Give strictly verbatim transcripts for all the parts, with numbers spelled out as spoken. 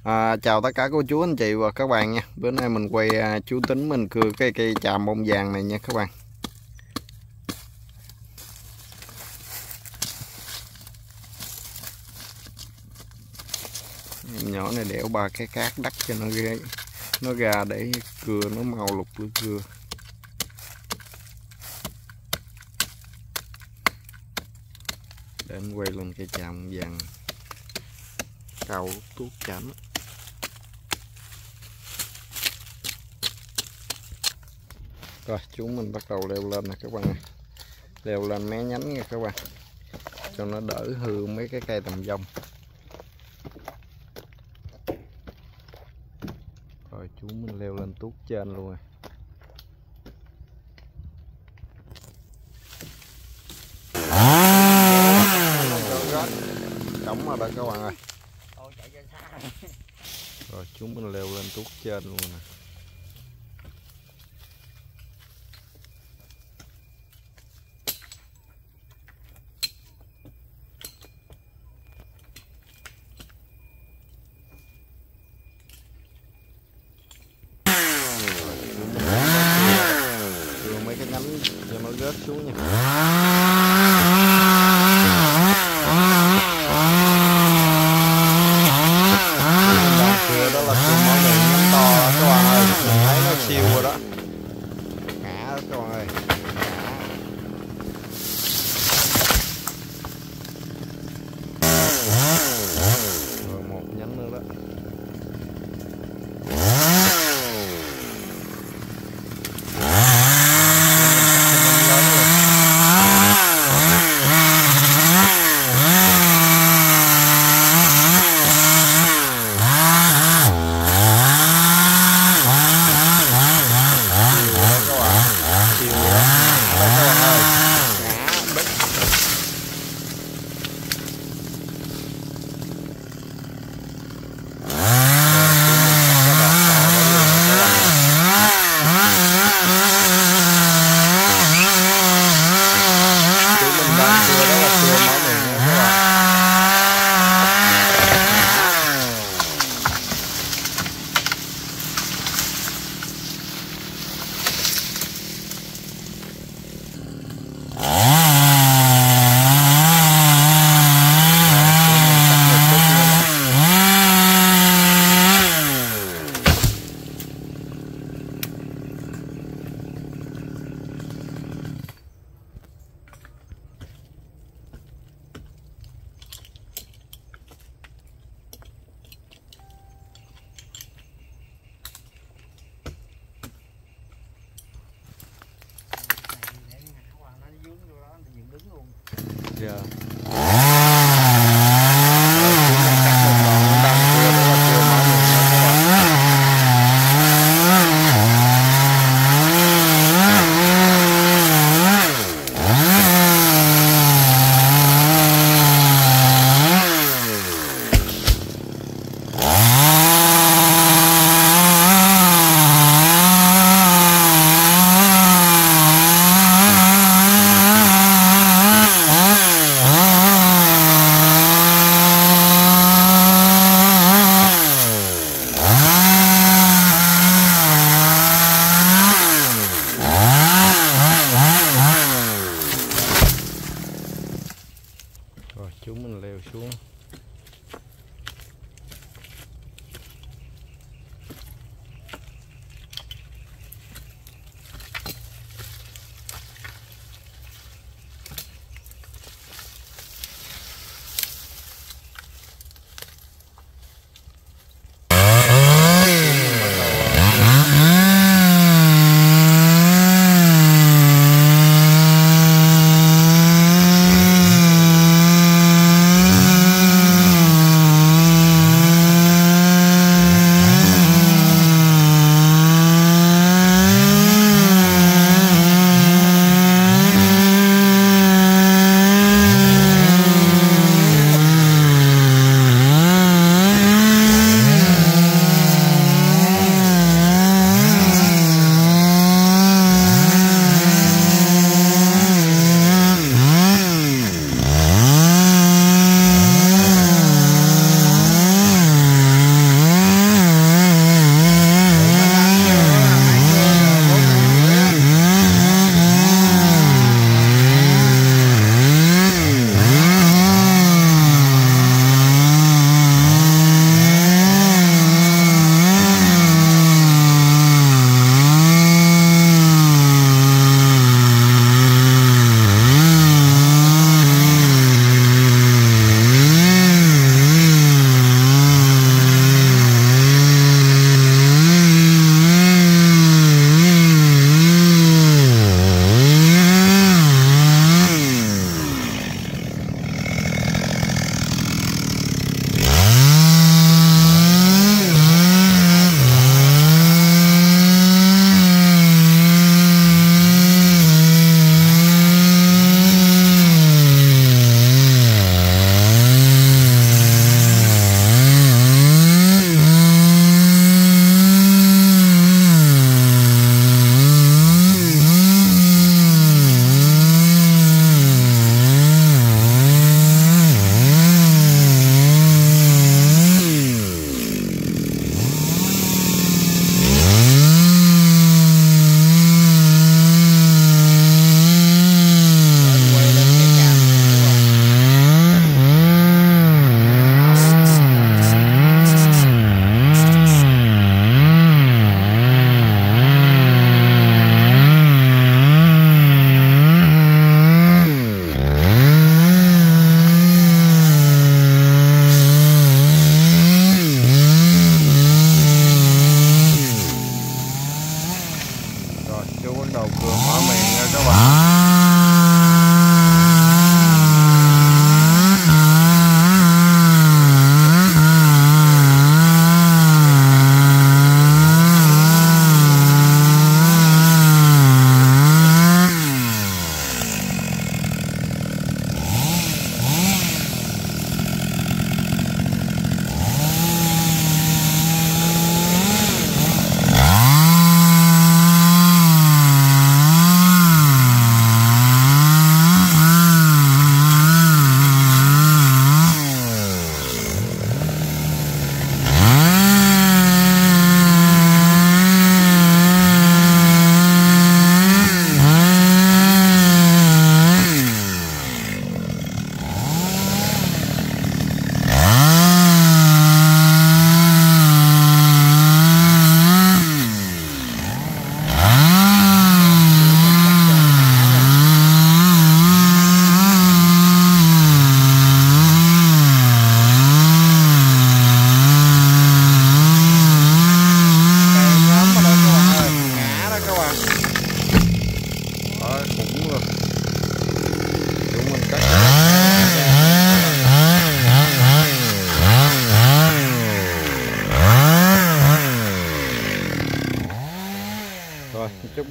À, chào tất cả cô chú anh chị và các bạn nha. Bữa nay mình quay à, chú Tính mình cưa cái cây tràm bông vàng này nha các bạn. Em nhỏ này đẽo ba cái cát đắt cho nó ra, nó ra để cưa nó mau lục lưỡi cưa. Để anh quay lên cây tràm vàng cao tuốt chảnh. Rồi chúng mình bắt đầu leo lên nè các bạn ơi. Leo lên mé nhánh nha các bạn, cho nó đỡ hư mấy cái cây tầm dông. Rồi chúng mình leo lên tuốt trên luôn rồi. Đóng rồi đó các bạn ơi. Rồi chúng mình leo lên tuốt trên luôn nè. Đưa mấy cái nhánh cho nó rớt xuống nha. Cưa đó là cưa mỏ miệng nhánh to đó các bạn ơi, mình thấy nó siêu rồi đó. Ngã đó các bạn ơi, ngã. Rồi một nhánh nữa đó.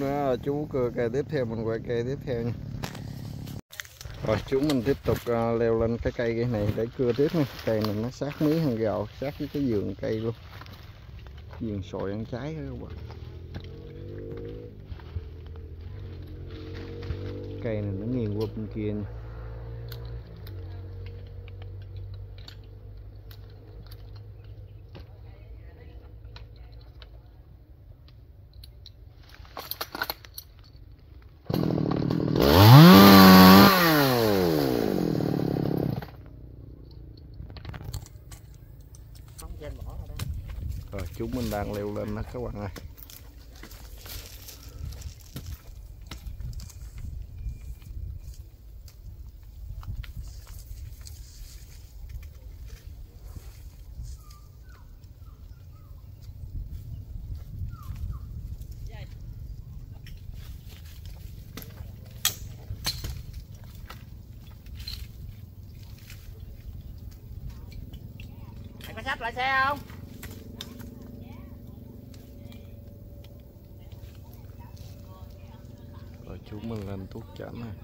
nữa chú cưa cây tiếp theo, mình quay cây tiếp theo nha. Rồi chú mình tiếp tục uh, leo lên cái cây cái này để cưa tiếp nha. Cây này nó sát mí hơn gạo, sát với cái vườn cây luôn, vườn sồi ăn trái đó các bạn. Cây này nó nghiêng qua bên kia nha. Rồi chúng mình đang leo lên đó các bạn ơi. Mày có sắp lại xe không? Rồi chú mình lên tuốt chảnh này.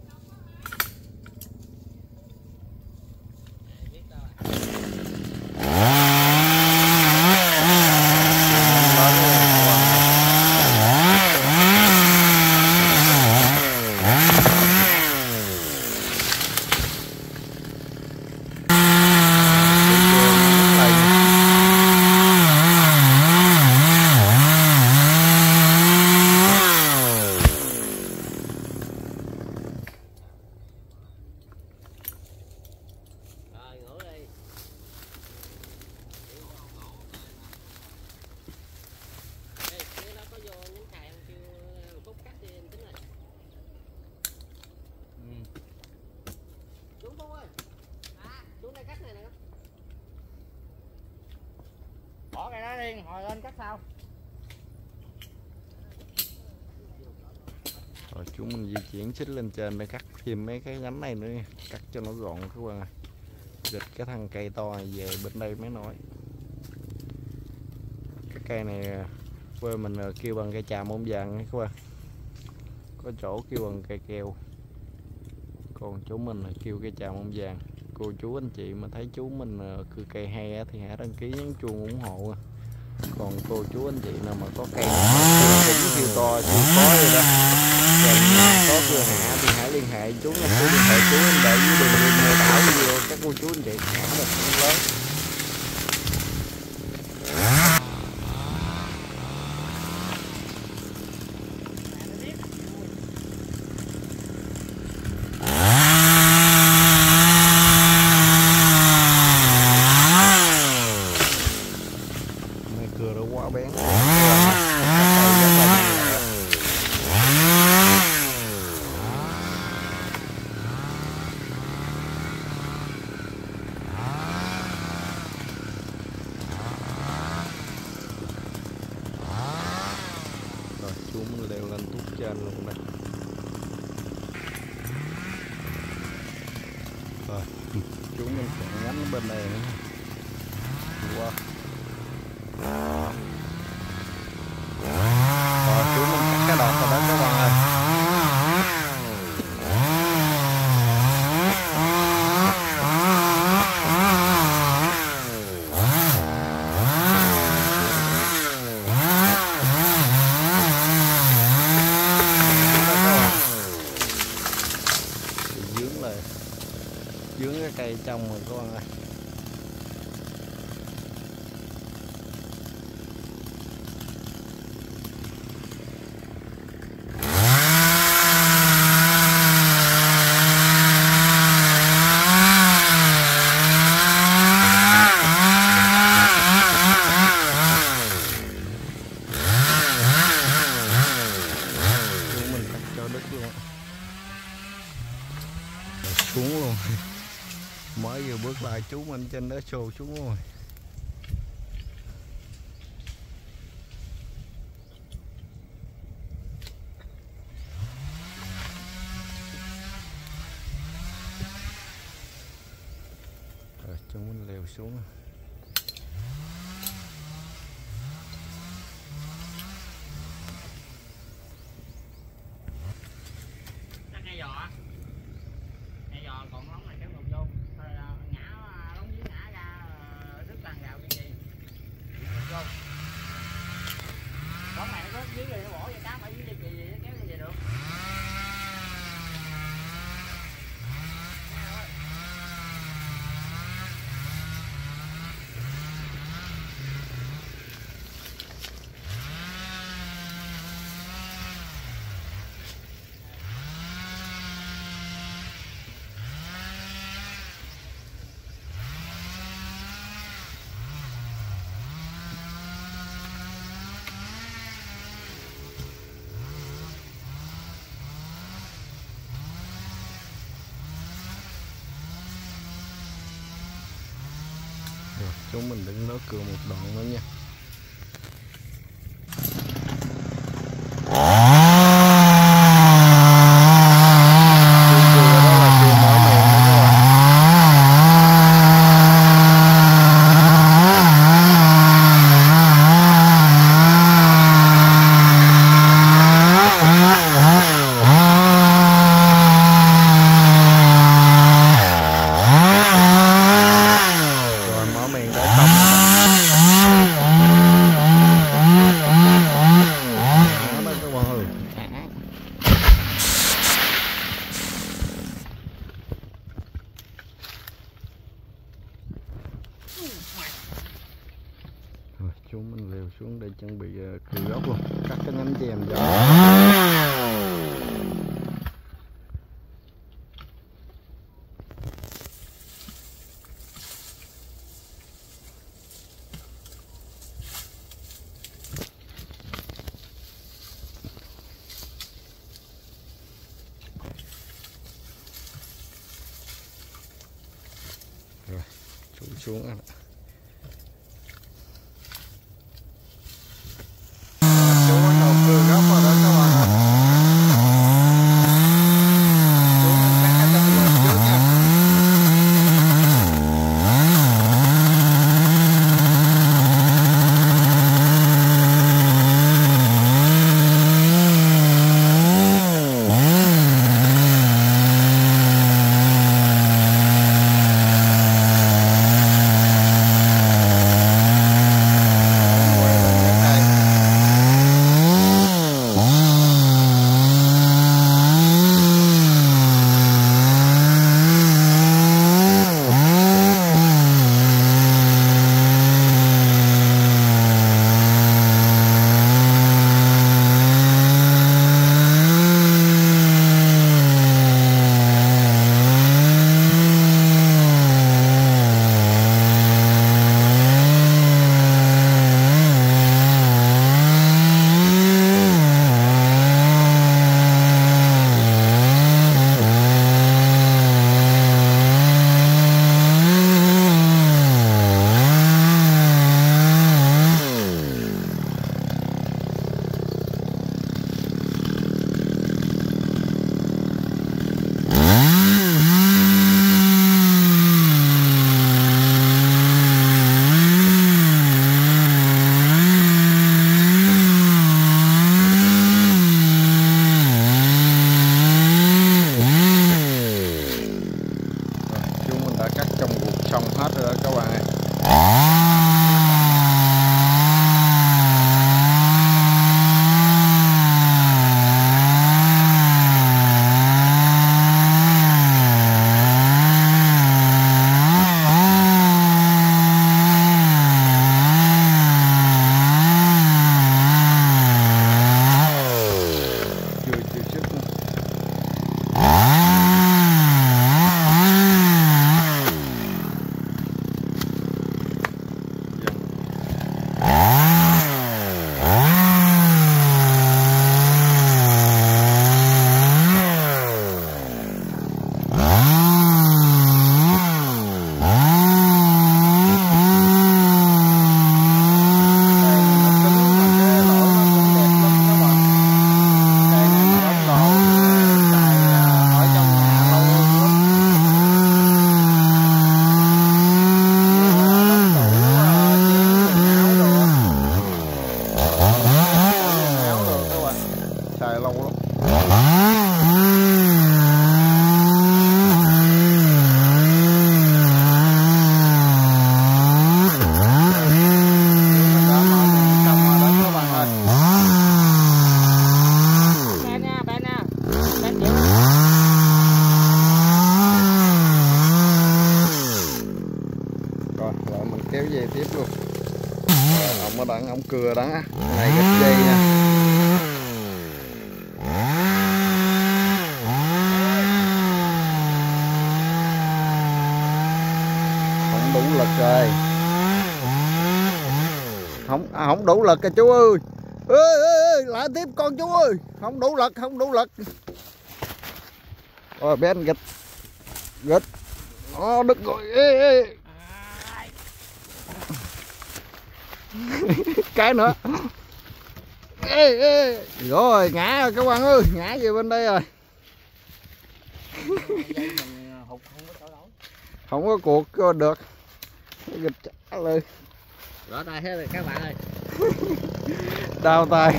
Bỏ cái đó đi, ngồi lên cắt sau. Rồi chúng mình di chuyển xích lên trên để cắt thêm mấy cái nhánh này nữa nha. Cắt cho nó gọn các bạn ơi. Gịch cái thân cây to này về bên đây mới nổi. Cái cây này quê mình kêu bằng cây trà môn vàng các bạn. Có chỗ kêu bằng cây keo, còn chú mình kêu cây trà môn vàng. Cô chú anh chị mà thấy chú mình cưa cây hay thì hãy đăng ký nhấn chuông ủng hộ. Còn cô chú anh chị nào mà có cây cũng kêu to chú có vậy đó, còn có cưa hạ thì hãy liên hệ chú nha. Chú liên hệ chú anh để dưới đường link mô tả video các cô chú anh chị hạ một con lớn. Cưa nó quá bén. Rồi chú mình leo lên tuốt trên luôn đây. Rồi chú mình còn nhánh bên này nữa. Wow. Rồi chú mình cắt cái đọt vào đó các bạn ơi. Dướng lại, dướng cái cây trong rồi các bạn ơi. Xuống luôn. Mới vừa bước lại chú mình trên đó sồ xuống rồi. Rồi chú mình leo xuống. Chúng mình đứng đó cưa một đoạn nữa nha. Rồi, chú mình leo xuống để chuẩn bị uh, cưa gốc luôn, cắt cái nhánh chèm cho. Rồi, chú xuống rồi. Xong hết rồi đó các bạn ơi. Chưa chưa sức luôn. Xài lâu lắm. Rồi lại mình kéo dây tiếp luôn. Rồi, ông ở đằng ông cưa đó này gạch dây nha. Không đủ lực rồi. Không à, không đủ lực rồi chú ơi. Ê, ê, ê, lại tiếp con chú ơi. Không đủ lực, không đủ lực. Rồi bên gịch. Gịch. Nó đứt rồi. Ê, ê. Cái nữa. Ê, ê. Rồi ngã rồi các bạn ơi, ngã về bên đây rồi. Dây mình hụt không có chỗ đấu. Không có cuộc có được. Gịch trả lời. Lỡ tay hết rồi các bạn ơi. Đau tay.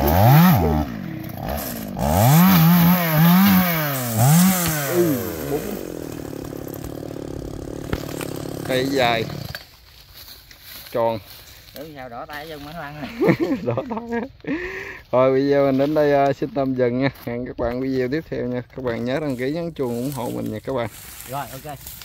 Ừ, bún. Cây dài. Tròn. Tưởng sao đỏ tay dân mới ăn này. Đỏ tay. Rồi video mình đến đây uh, xin tạm dừng nha. Hẹn các bạn video tiếp theo nha. Các bạn nhớ đăng ký nhấn chuông ủng hộ mình nha các bạn. Rồi ok.